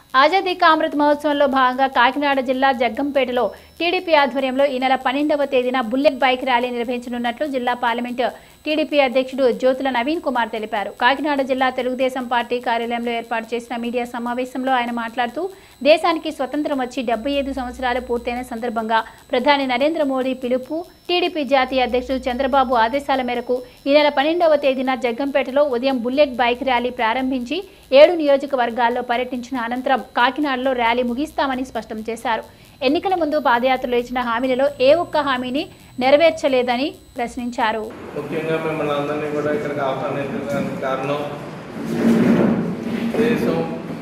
ఆజాదీ కా అమృత్ మహోత్సవంలో భాగంగా కాకినాడ జిల్లా జగ్గంపేటలో టీడీపీ ఆధ్వర్యంలో ఈ నెల 12వ తేదీన బుల్లెట్ బైక్ ర్యాలీ నిర్వహించనున్నట్లు జిల్లా పార్లమెంట్ టీడీపీ అధ్యక్షుడు జ్యోతుల నవీన్ కుమార్ తెలిపారు. కాకినాడ జిల్లా తెలుగుదేశం పార్టీ కార్యాలయంలో ఏర్పాటు చేసిన మీడియా సమావేశంలో ఆయన మాట్లాడుతూ దేశానికి స్వతంత్రం వచ్చి 75 సంవత్సరాలు పూర్తయిన సందర్భంగా ప్రధాని నరేంద్ర మోడీ పిలుపు, టీడీపీ జాతీయ అధ్యక్షుడు చంద్రబాబు ఆదేశాల మేరకు ఈ నెల 12వ తేదీన జగ్గంపేటలో ఉదయం బుల్లెట్ బైక్ ర్యాలీ ప్రారంభించి 7 నియోజకవర్గాల్లో పర్యటించిన అనంతరం కాకినాడలో ర్యాలీ ముగిస్తామని స్పష్టం చేశారు. ఎన్నికల ముందు పాదయాత్రలో ఇచ్చిన హామీలలో ఏ ఒక్క హామీని నెరవేర్చలేదని ప్రశ్నించారు. ముఖ్యంగా మిమ్మల్ని అందరినీ కూడా ఇక్కడికి ఆహ్వానించడానికి కారణం దేశం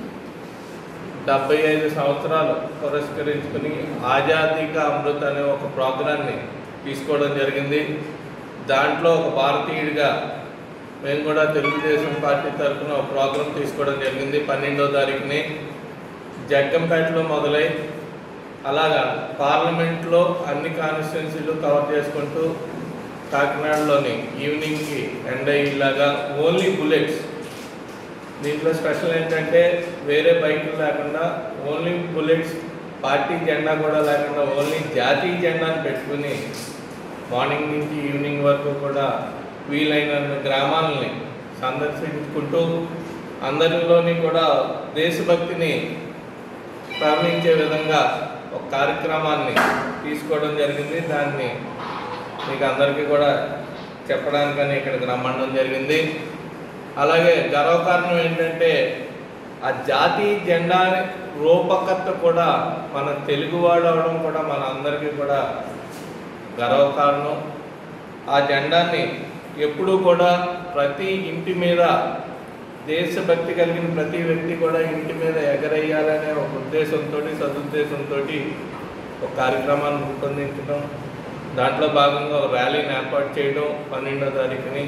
75 సంవత్సరాలు పురస్కరించుకుని ఆజాదీ కా అమృత్ అనే ఒక ప్రోగ్రాన్ని తీసుకోవడం జరిగింది. దాంట్లో ఒక భారతీయుడిగా మేము కూడా తెలుగుదేశం పార్టీ తరఫున ఒక ప్రోగ్రాం తీసుకోవడం జరిగింది. 12వ తారీఖుని జగ్గంపేటలో మొదలై అలాగా పార్లమెంట్లో అన్ని కాన్స్టిట్యున్సీలు కవర్ చేసుకుంటూ కాకినాడలోని ఈవినింగ్కి ఎండ్ అయ్యేలాగా ఓన్లీ బుల్లెట్స్. దీంట్లో స్పెషల్ ఏంటంటే వేరే బైకులు లేకుండా ఓన్లీ బుల్లెట్స్, పార్టీ జెండా కూడా లేకుండా ఓన్లీ జాతీయ జెండాను పెట్టుకుని మార్నింగ్ నుంచి ఈవినింగ్ వరకు కూడా వీలైన గ్రామాలని సందర్శించుకుంటూ అందరిలోని కూడా దేశభక్తిని ప్రారంభించే విధంగా ఒక కార్యక్రమాన్ని తీసుకోవడం జరిగింది. దాన్ని మీకు అందరికీ కూడా చెప్పడానికని ఇక్కడికి రమ్మడం జరిగింది. అలాగే గర్వకారణం ఏంటంటే ఆ జాతీయ జెండా రూపకర్త కూడా మన తెలుగువాడు అవడం కూడా మన అందరికీ కూడా గర్వకారణం. ఆ జెండాని ఎప్పుడూ కూడా ప్రతి ఇంటి మీద దేశభక్తి కలిగిన ప్రతి వ్యక్తి కూడా ఇంటి మీద ఎగరేయాలనే ఒక ఉద్దేశంతో సదుద్దేశంతో ఒక కార్యక్రమాన్ని రూపొందించడం, దాంట్లో భాగంగా ఒక ర్యాలీని ఏర్పాటు చేయడం 12వ తారీఖుని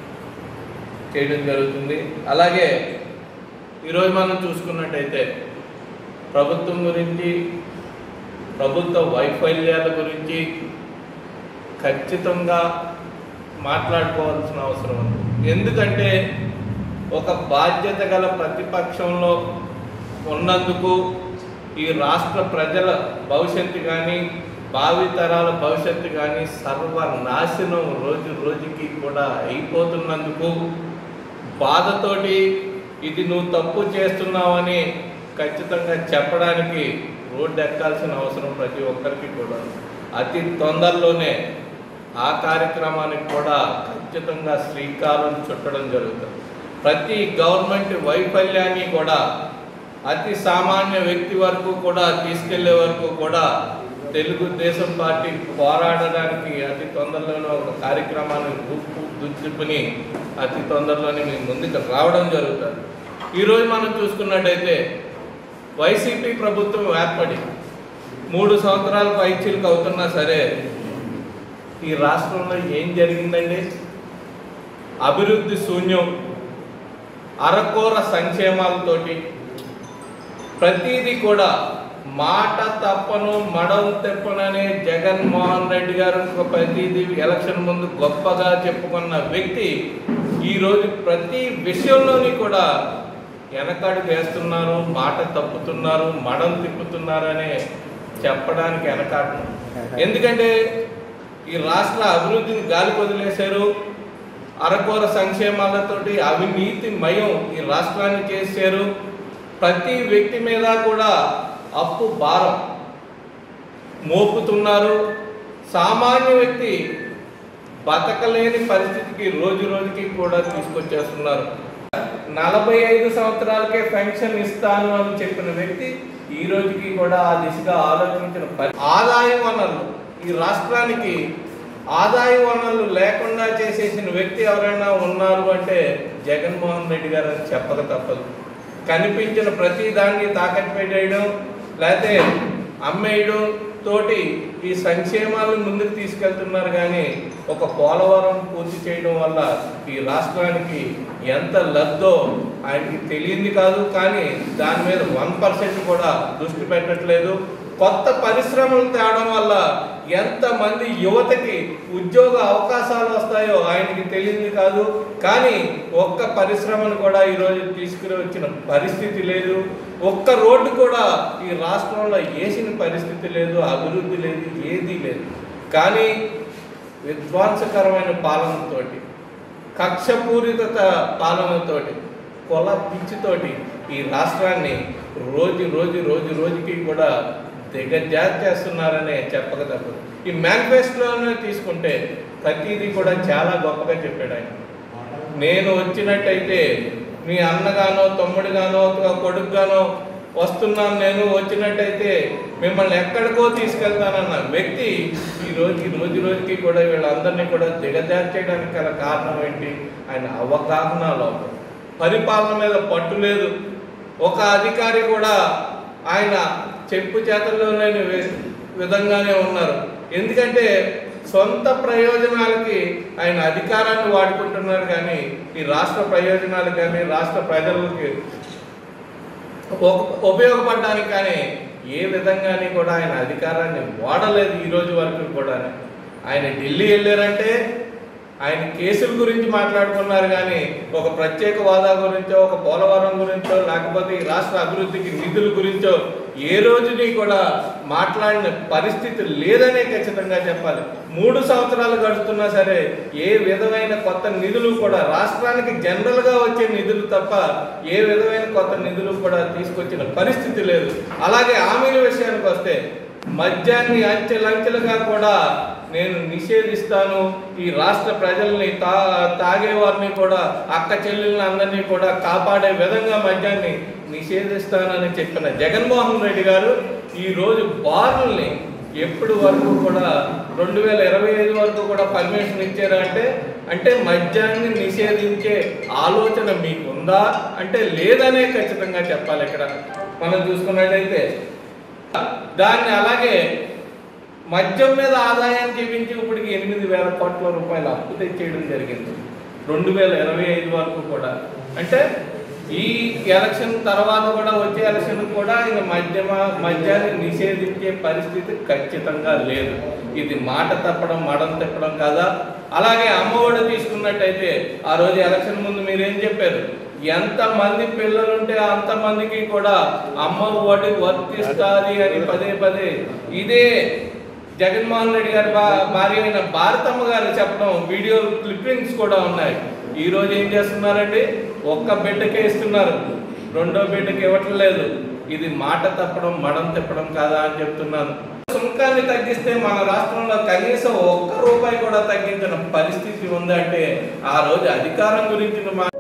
చేయడం జరుగుతుంది. అలాగే ఈరోజు మనం చూసుకున్నట్టయితే ప్రభుత్వం గురించి, ప్రభుత్వ వైఫల్యాల గురించి ఖచ్చితంగా మాట్లాడుకోవాల్సిన అవసరం ఉంది. ఎందుకంటే ఒక బాధ్యత గల ప్రతిపక్షంలో ఉన్నందుకు ఈ రాష్ట్ర ప్రజల భవిష్యత్తు కానీ భావితరాల భవిష్యత్తు కానీ సర్వనాశనం రోజు రోజుకి కూడా అయిపోతున్నందుకు బాధతోటి ఇది నువ్వు తప్పు చేస్తున్నావని ఖచ్చితంగా చెప్పడానికి రోడ్డు ఎక్కాల్సిన అవసరం ప్రతి ఒక్కరికి కూడా. అతి తొందరలోనే ఆ కార్యక్రమానికి కూడా ఖచ్చితంగా శ్రీకారం చుట్టడం జరుగుతుంది. ప్రతి గవర్నమెంట్ వైఫల్యాన్ని కూడా అతి సామాన్య వ్యక్తి వరకు కూడా తీసుకెళ్లే వరకు కూడా తెలుగుదేశం పార్టీ పోరాడడానికి అతి తొందరలోనే ఒక కార్యక్రమాన్ని రూపుదిద్దుకుని అతి తొందరలోనే మీ ముందుకు రావడం జరుగుతుంది. ఈరోజు మనం చూసుకున్నట్టయితే వైసీపీ ప్రభుత్వం ఏర్పడి 3 సంవత్సరాల పైచీలకు అవుతున్నా సరే ఈ రాష్ట్రంలో ఏం జరిగిందండి? అభివృద్ధి శూన్యం, అరకొర సంక్షేమాలతోటి ప్రతిదీ కూడా మాట తప్పను మడం తెప్పననే జగన్మోహన్ రెడ్డి గారు ప్రతిదీ ఎలక్షన్ ముందు గొప్పగా చెప్పుకున్న వ్యక్తి ఈరోజు ప్రతి విషయంలోని కూడా వెనకడుగు వేస్తున్నారు, మాట తప్పుతున్నారు, మడం తిప్పుతున్నారనే చెప్పడానికి వెనకాడను. ఎందుకంటే ఈ రాష్ట్ర అభివృద్ధిని గాలి వదిలేశారు. అరకొర సంక్షేమాలతోటి అవినీతిమయం ఈ రాష్ట్రాన్ని చేశారు. ప్రతి వ్యక్తి మీద కూడా అప్పు భారం మోపుతున్నారు. సామాన్య వ్యక్తి బతకలేని పరిస్థితికి రోజు రోజుకి కూడా తీసుకొచ్చేస్తున్నారు. 45 సంవత్సరాలకే పెన్షన్ ఇస్తాను అని చెప్పిన వ్యక్తి ఈ రోజుకి కూడా ఆ దిశగా ఆలోచించిన ఆదాయ వనరులు ఈ రాష్ట్రానికి ఆదాయ వనరులు లేకుండా చేసేసిన వ్యక్తి ఎవరైనా ఉన్నారు అంటే జగన్మోహన్ రెడ్డి గారు అని చెప్పక తప్పదు. కనిపించిన ప్రతి దాన్ని తాకట్టు పెట్టేయడం లేకపోతే అమ్మేయడం తోటి ఈ సంక్షేమాలను ముందుకు తీసుకెళ్తున్నారు. కానీ ఒక పోలవరం పూర్తి చేయడం వల్ల ఈ రాష్ట్రానికి ఎంత లబ్ధో ఆయనకి తెలియంది కాదు. కానీ దాని మీద 1% కూడా దృష్టి పెట్టట్లేదు. కొత్త పరిశ్రమలు తేవడం వల్ల ఎంతమంది యువతకి ఉద్యోగ అవకాశాలు వస్తాయో ఆయనకి తెలియదు కాదు. కానీ ఒక్క పరిశ్రమను కూడా ఈరోజు తీసుకుని వచ్చిన పరిస్థితి లేదు. ఒక్క రోడ్డు కూడా ఈ రాష్ట్రంలో వేసిన పరిస్థితి లేదు, అభివృద్ధి లేదు, ఏదీ లేదు. కానీ విధ్వంసకరమైన పాలనతోటి, కక్షపూరిత పాలనతోటి, కొల పిచ్చితోటి ఈ రాష్ట్రాన్ని రోజుకి కూడా దిగజార్చేస్తున్నారనే చెప్పక తప్పదు. ఈ మేనిఫెస్టోలోనే తీసుకుంటే ప్రతిదీ కూడా చాలా గొప్పగా చెప్పాడు ఆయన. నేను వచ్చినట్టయితే మీ అన్నగానో తమ్ముడిగానో కొడుకుగానో వస్తున్నాను, నేను వచ్చినట్టయితే మిమ్మల్ని ఎక్కడికో తీసుకెళ్తానన్న వ్యక్తి రోజుకి కూడా వీళ్ళందరినీ కూడా దిగజార్చేయడానికి గల కారణం ఏంటి? ఆయన అవగాహన లోపం, పరిపాలన మీద పట్టు లేదు. ఒక అధికారి కూడా ఆయన చెప్పు చేతల్లో లేని విధంగానే ఉన్నారు. ఎందుకంటే సొంత ప్రయోజనాలకి ఆయన అధికారాన్ని వాడుకుంటున్నారు, కానీ ఈ రాష్ట్ర ప్రయోజనాలు కానీ రాష్ట్ర ప్రజలకి ఉపయోగపడడానికి కానీ ఏ విధంగానే కూడా ఆయన అధికారాన్ని వాడలేదు ఈ రోజు వరకు కూడా. ఆయన ఢిల్లీ వెళ్ళారంటే ఆయన కేసుల గురించి మాట్లాడుకున్నారు, కానీ ఒక ప్రత్యేక హోదా గురించో, ఒక పోలవరం గురించో, లేకపోతే ఈ రాష్ట్ర అభివృద్ధికి నిధుల గురించో ఏ రోజుని కూడా మాట్లాడిన పరిస్థితి లేదనే ఖచ్చితంగా చెప్పాలి. 3 సంవత్సరాలు గడుస్తున్నా సరే ఏ విధమైన కొత్త నిధులు కూడా రాష్ట్రానికి జనరల్గా వచ్చే నిధులు తప్ప ఏ విధమైన కొత్త నిధులు కూడా తీసుకొచ్చిన పరిస్థితి లేదు. అలాగే హామీల విషయానికి వస్తే మద్యాన్ని అంచెలంచెలుగా కూడా నేను నిషేధిస్తాను, ఈ రాష్ట్ర ప్రజల్ని తాగేవారిని కూడా అక్క చెల్లెళ్ళని అందరినీ కూడా కాపాడే విధంగా మద్యాన్ని నిషేధిస్తానని చెప్పిన జగన్మోహన్ రెడ్డి గారు ఈరోజు బార్లని ఎప్పుడు వరకు కూడా 2025 వరకు కూడా పర్మిషన్ ఇచ్చారు అంటే మద్యాన్ని నిషేధించే ఆలోచన మీకుందా అంటే లేదనే ఖచ్చితంగా చెప్పాలి. ఇక్కడ మనం చూసుకున్నట్టయితే దాన్ని అలాగే మద్యం మీద ఆదాయం చూపించి ఇప్పటికి 8,000 కోట్ల రూపాయలు అప్పు తెచ్చేయడం జరిగింది 2025 వరకు కూడా. అంటే ఈ ఎలక్షన్ తర్వాత కూడా వచ్చే ఎలక్షన్ కూడా ఇక మద్యాన్ని నిషేధించే పరిస్థితి ఖచ్చితంగా లేదు. ఇది మాట తప్పడం మడం తిప్పడం కదా. అలాగే అమ్మఒడి తీసుకున్నట్టయితే ఆ రోజు ఎలక్షన్ ముందు మీరేం చెప్పారు? ఎంతమంది పిల్లలుంటే అంతమందికి కూడా అమ్మ ఒడి వర్తిస్తుంది అని పదే ఇదే జగన్మోహన్ రెడ్డి గారి భార్య అయిన భారతమ్మ గారు చెప్పడం వీడియో క్లిప్పింగ్స్ కూడా ఉన్నాయి. ఈ రోజు ఏం చేస్తున్నారండి? ఒక్క బిడ్డకే ఇస్తున్నారు, 2వ బిడ్డకి ఇవ్వట్లేదు. ఇది మాట తప్పడం మడం తిప్పడం కాదా అని చెప్తున్నాను. సుంకాన్ని తగ్గిస్తే మన రాష్ట్రంలో కనీసం 1 రూపాయి కూడా తగ్గించిన పరిస్థితి ఉందంటే ఆ రోజు అధికారం గురించి